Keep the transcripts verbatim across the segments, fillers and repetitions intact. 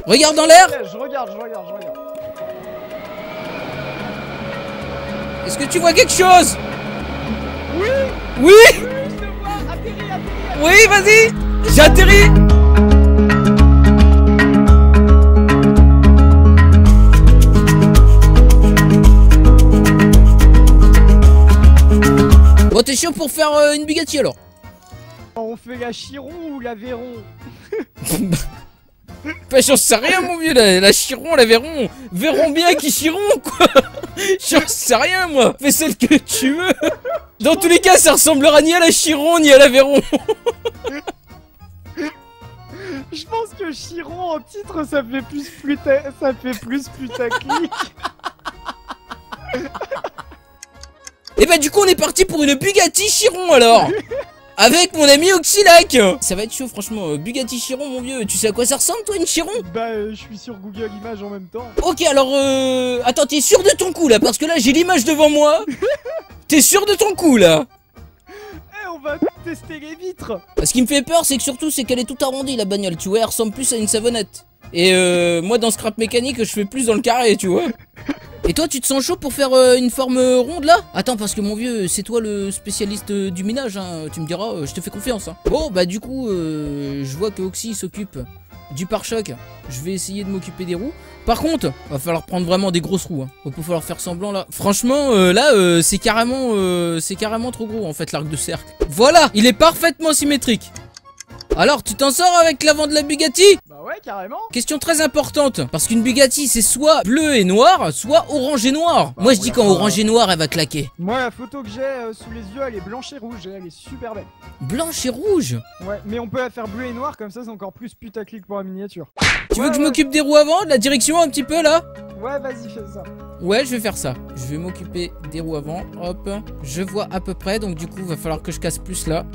Regarde dans l'air. Je regarde, je regarde, je regarde. Est-ce que tu vois quelque chose? Oui. Oui. Oui, je te vois. Atterris, atterris. Oui, vas-y. J'ai atterri. Bon, t'es chiant pour faire euh, une Bugatti alors? On fait la Chiron ou la Véron? Bah, j'en sais rien, mon vieux, la, la Chiron, la Véron. Verront bien qui chieront, quoi. J'en sais rien, moi. Fais celle que tu veux. Dans tous les cas, ça ressemblera ni à la Chiron ni à la Véron. Je pense que Chiron en titre, ça fait plus puta... ça fait plus putaclic. Et bah, du coup, on est parti pour une Bugatti Chiron alors. Avec mon ami Oxylac. Ça va être chaud franchement, Bugatti Chiron mon vieux. Tu sais à quoi ça ressemble toi une Chiron? Bah euh, je suis sur Google Images en même temps. Ok alors euh... Attends, t'es sûr de ton coup là? Parce que là j'ai l'image devant moi. T'es sûr de ton coup là? Eh, on va tester les vitres. Ce qui me fait peur c'est que surtout c'est qu'elle est toute arrondie la bagnole. Tu vois, elle ressemble plus à une savonnette. Et euh, moi dans scrap mécanique je fais plus dans le carré, tu vois. Et toi tu te sens chaud pour faire euh, une forme euh, ronde là? Attends parce que mon vieux c'est toi le spécialiste euh, du minage hein. Tu me diras, euh, je te fais confiance hein. Bon bah du coup euh, je vois que Oxy s'occupe du pare-choc. Je vais essayer de m'occuper des roues. Par contre va falloir prendre vraiment des grosses roues hein. Va pas falloir faire semblant là. Franchement euh, là euh, c'est carrément euh, c'est carrément trop gros en fait l'arc de cercle. Voilà, il est parfaitement symétrique. Alors, tu t'en sors avec l'avant de la Bugatti? Bah ouais, carrément. Question très importante, parce qu'une Bugatti c'est soit bleu et noir, soit orange et noir. Bah, Moi je dis quand pas... orange et noir elle va claquer. Moi la photo que j'ai euh, sous les yeux elle est blanche et rouge et elle est super belle. Blanche et rouge? Ouais, mais on peut la faire bleu et noir comme ça c'est encore plus putaclic pour la miniature. Tu ouais, veux que je ouais. m'occupe des roues avant, de la direction un petit peu là? Ouais, vas-y fais ça. Ouais, je vais faire ça. Je vais m'occuper des roues avant, hop. Je vois à peu près, donc du coup va falloir que je casse plus là.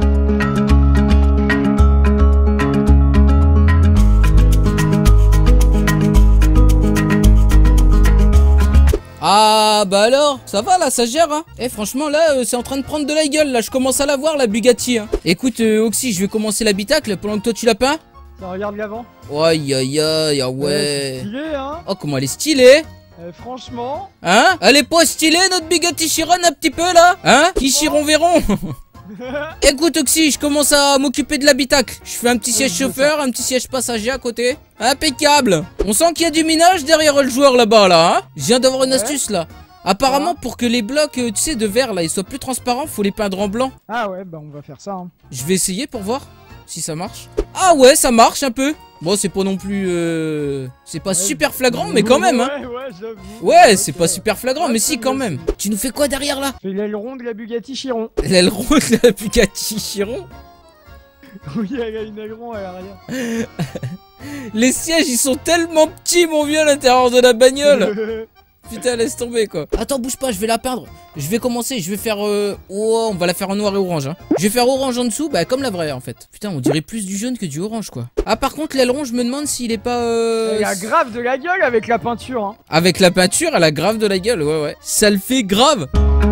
Ah bah alors, ça va là, ça gère hein. Eh franchement là, euh, c'est en train de prendre de la gueule là, je commence à la voir la Bugatti hein. Écoute euh, Oxy, je vais commencer l'habitacle pendant que toi tu la peins. Ça regarde l'avant. Aïe aïe aïe, ah Ouais, ouais. c'est stylé hein. Oh comment elle est stylée. Euh, franchement. Hein? Elle est pas stylée notre Bugatti Chiron un petit peu là? Hein? Qui Chiron verront. Écoute Oxy, je commence à m'occuper de l'habitacle. Je fais un petit siège chauffeur, un petit siège passager à côté. Impeccable. On sent qu'il y a du minage derrière le joueur là-bas là hein. Je viens d'avoir une ouais. astuce là. Apparemment pour que les blocs, tu sais, de verre là, ils soient plus transparents, faut les peindre en blanc. Ah ouais, bah on va faire ça hein. Je vais essayer pour voir si ça marche. Ah ouais, ça marche un peu. Bon, c'est pas non plus... Euh... C'est pas ouais, super flagrant, mais quand même hein. Ouais, ouais, j'avoue. Ouais, okay. c'est pas super flagrant, ouais, mais si quand même. Tu nous fais quoi derrière là? C'est l'aileron de la Bugatti Chiron. L'aileron de la Bugatti Chiron? Oui, elle a une aileron à l'arrière. Les sièges, ils sont tellement petits, mon vieux, à l'intérieur de la bagnole. Putain, laisse tomber quoi. Attends, bouge pas, je vais la peindre. Je vais commencer, je vais faire... Euh... Oh, on va la faire en noir et orange hein. Je vais faire orange en dessous, bah comme la vraie en fait. Putain, on dirait plus du jaune que du orange quoi. Ah par contre, l'aileron, je me demande s'il est pas... Euh... Elle a grave de la gueule avec la peinture hein. Avec la peinture, elle a grave de la gueule, ouais ouais. Ça le fait grave.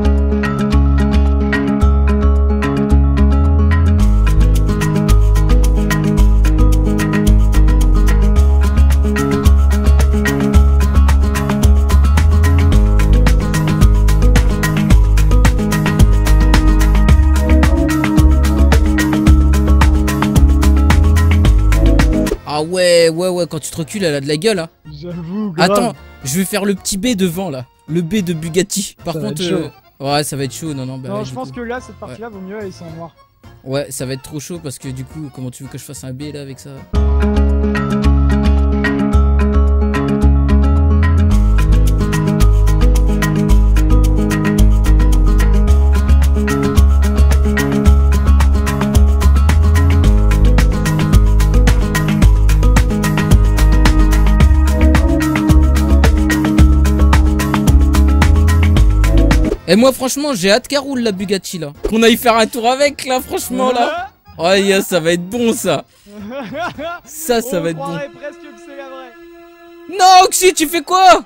Ah ouais, ouais, ouais, quand tu te recules, elle a de la gueule, hein. J'avoue, Attends, je vais faire le petit B devant, là. Le B de Bugatti. Par ça contre, euh... ouais, ça va être chaud, non, non. Bah, non, ouais, je pense coup. que là, cette partie-là, ouais. vaut mieux aller sans noir. Ouais, ça va être trop chaud parce que du coup, comment tu veux que je fasse un B, là, avec ça? Et moi franchement j'ai hâte qu'elle roule la Bugatti là. Qu'on aille faire un tour avec là franchement là. Oh yeah, ça va être bon ça. Ça ça On va être bon. presque que c'est la vraie. Non Oxy, tu fais quoi?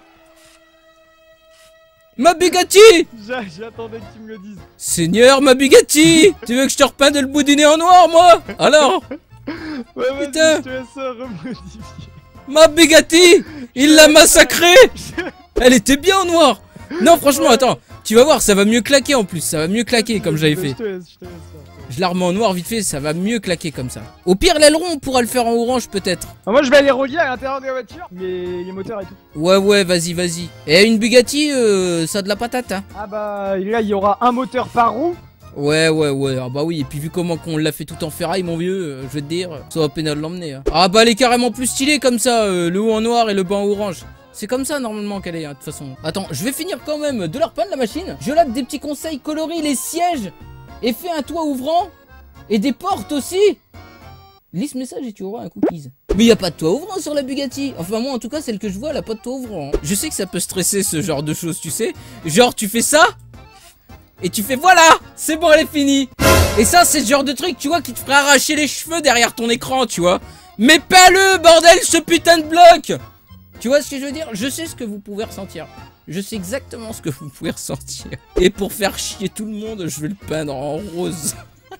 Ma Bugatti. J'attendais que tu me le dises. Seigneur, ma Bugatti. Tu veux que je te repeinde le bout du nez en noir moi? Alors? Ouais, putain. je te laisse remodifier. Ma Bugatti, il l'a massacrée. Elle était bien en noir. Non, franchement, attends. Tu vas voir, ça va mieux claquer en plus. Ça va mieux claquer comme j'avais fait. Je te laisse, je te laisse. Je la remets en noir vite fait, ça va mieux claquer comme ça. Au pire, l'aileron, on pourra le faire en orange peut-être. Ah, moi, je vais aller relier à l'intérieur de la voiture, les, les moteurs et tout. Ouais, ouais, vas-y, vas-y. Et une Bugatti, euh, ça a de la patate, hein. Ah bah, là, il y aura un moteur par roue. Ouais, ouais, ouais, ah bah oui, et puis vu comment qu'on l'a fait tout en ferraille, mon vieux, euh, je vais te dire, ça va peine de l'emmener. Hein. Ah bah elle est carrément plus stylée comme ça, euh, le haut en noir et le bas en orange. C'est comme ça normalement qu'elle est, hein, de toute façon. Attends, je vais finir quand même de leur repeindre la machine. Je lade des petits conseils, coloris les sièges, et fais un toit ouvrant, et des portes aussi. Lis ce message et tu auras un cookies. Mais y a pas de toit ouvrant sur la Bugatti. Enfin moi en tout cas, celle que je vois, elle a pas de toit ouvrant. Hein. Je sais que ça peut stresser ce genre de choses, tu sais. Genre tu fais ça et tu fais voilà, c'est bon, elle est finie. Et ça, c'est ce genre de truc, tu vois, qui te ferait arracher les cheveux derrière ton écran, tu vois. Mais pas le bordel, ce putain de bloc. Tu vois ce que je veux dire? Je sais ce que vous pouvez ressentir. Je sais exactement ce que vous pouvez ressentir. Et pour faire chier tout le monde, je vais le peindre en rose.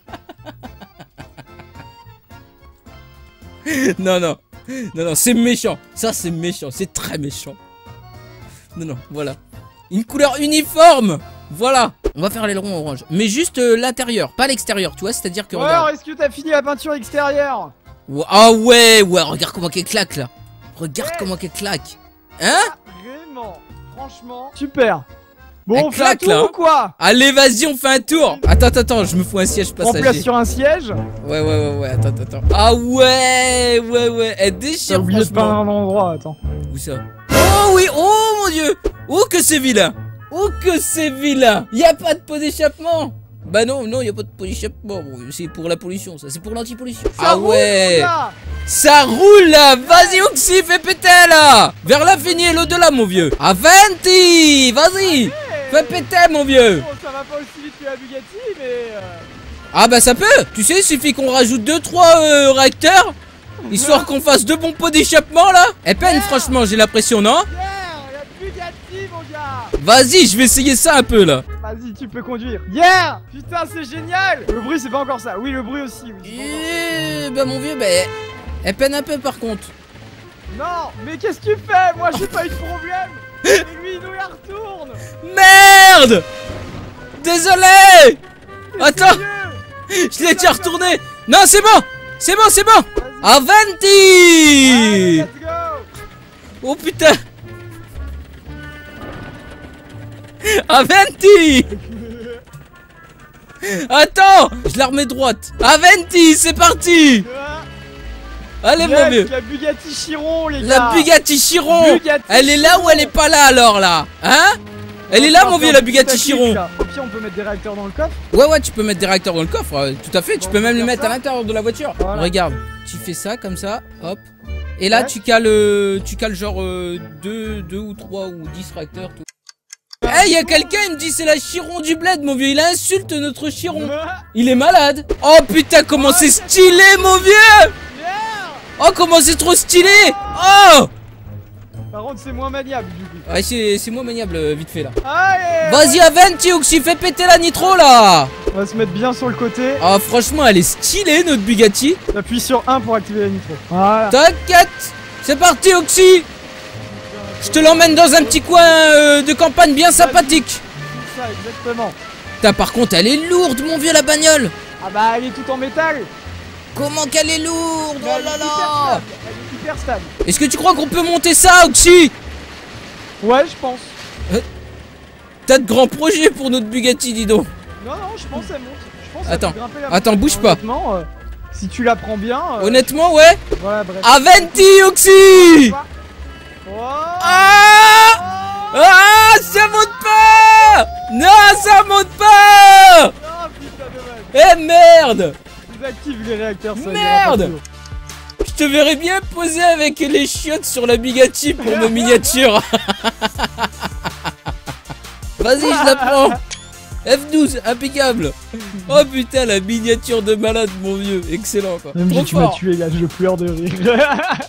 Non, non. Non, non, c'est méchant. Ça, c'est méchant. C'est très méchant. Non, non, voilà. Une couleur uniforme. Voilà. On va faire l'aileron orange. Mais juste euh, l'intérieur, pas l'extérieur, tu vois. C'est-à-dire que Ouais, regarde. alors, est-ce que t'as fini la peinture extérieure? Ah ouais, ouais, regarde comment qu'elle claque là. Regarde Ouais. comment qu'elle claque. Hein? Ah, vraiment, franchement, super. Bon, Elle on fait un claque, tour là, ou quoi? Allez, vas-y, on fait un tour. Attends, attends, attends, je me fous un siège On place passager. sur un siège. Ouais, ouais, ouais, ouais, attends, attends. Ah ouais, ouais, ouais, elle T'as déchire oublié de peindre franchement. un endroit, attends. Où ça? Oh oui, oh mon dieu. Oh que c'est vilain. Oh que c'est vilain. Y a pas de pot d'échappement. Bah non, non, y a pas de pot d'échappement. Bon, c'est pour la pollution, ça, c'est pour l'anti-pollution. Ça Ah roule, ouais. mon gars. Ça roule là. Vas-y, Oxy, fais péter là. Vers l'infini et l'au-delà, mon vieux. Avanti. Vas-y. Fais péter, mon vieux. Bon, ça va pas aussi vite que la Bugatti, mais... Euh... Ah bah ça peut. Tu sais, il suffit qu'on rajoute deux trois euh, réacteurs, histoire qu'on fasse deux bons pots d'échappement là. Elle peine franchement, j'ai l'impression, non? Yeah, la Bugatti, mon gars. Vas-y, je vais essayer ça un peu là. Vas-y, tu peux conduire. Yeah. Putain, c'est génial. Le bruit, c'est pas encore ça. Oui, le bruit aussi. Oui, c'est pas encore ça. Eh bah mon vieux, bah elle peine un peu par contre. Non, mais qu'est-ce que tu fais? Moi, j'ai pas eu de problème. Et lui, il nous la retourne. Merde. Désolé. T'es Attends, sérieux? je l'ai déjà retourné. Non, c'est bon, c'est bon, c'est bon. Vas-y. Allez, Avanti. let's go. Oh putain. Avanti. Attends, je la remets droite. Avanti, c'est parti. Allez Yes, mon vieux. la Bugatti Chiron, les La gars. Bugatti Chiron. Bugatti Elle est là Chiron. ou elle est pas là alors là? Hein? Elle est là mon vieux, la Bugatti Chiron. Au pire, on peut mettre des réacteurs dans le coffre. Ouais ouais, tu peux mettre des réacteurs dans le coffre, euh, tout à fait. Tu Bon, peux on même peut les faire mettre ça. à l'intérieur de la voiture. Voilà. Regarde, tu fais ça comme ça, hop. Et là Ouais. tu cales, euh, tu cales genre euh, deux, deux ou trois ou dix réacteurs. Tout. Eh, y a quelqu'un, il me dit c'est la Chiron du bled, mon vieux. Il insulte notre Chiron. Il est malade. Oh putain, comment c'est stylé, mon vieux. Yeah. Oh comment c'est trop stylé. Oh. Par contre, c'est moins maniable du coup. Ouais, c'est c'est moins maniable, euh, vite fait là. Allez. Vas-y, Avanti, Oxy, fais péter la nitro là. On va se mettre bien sur le côté. Ah, franchement, elle est stylée notre Bugatti. Appuie sur un pour activer la nitro. Voilà. T'inquiète. C'est parti, Oxy. Je te l'emmène dans un petit coin euh, de campagne bien sympathique. C'est ça, exactement. Putain, par contre, elle est lourde, mon vieux, la bagnole. Ah bah, elle est toute en métal. Comment qu'elle est lourde. Mais Oh elle là est hyper là. stable. Elle est hyper stable. Est-ce que tu crois qu'on peut monter ça, Oxy? Ouais, je pense. T'as de grands projets pour notre Bugatti, dis donc. Non, non, je pense qu'elle monte. Je pense qu'elle Attends, peut grimper la attends, montagne. bouge pas. Honnêtement, euh, si tu la prends bien. euh, Honnêtement, ouais. Voilà, bref. Avanti, Oxy. Oh. Ah. Ah, ça monte pas. Non, ça monte pas. Oh putain, dommage. Eh merde. Désactive les réacteurs, ça Merde. ira pas plus haut. Je te verrais bien poser avec les chiottes sur la Bugatti pour ma miniature. Vas-y, je la prends. F douze, impeccable. Oh putain, la miniature de malade, mon vieux. Excellent, quoi. Même Trop si tu m'as fort. tué, là, je pleure de rire.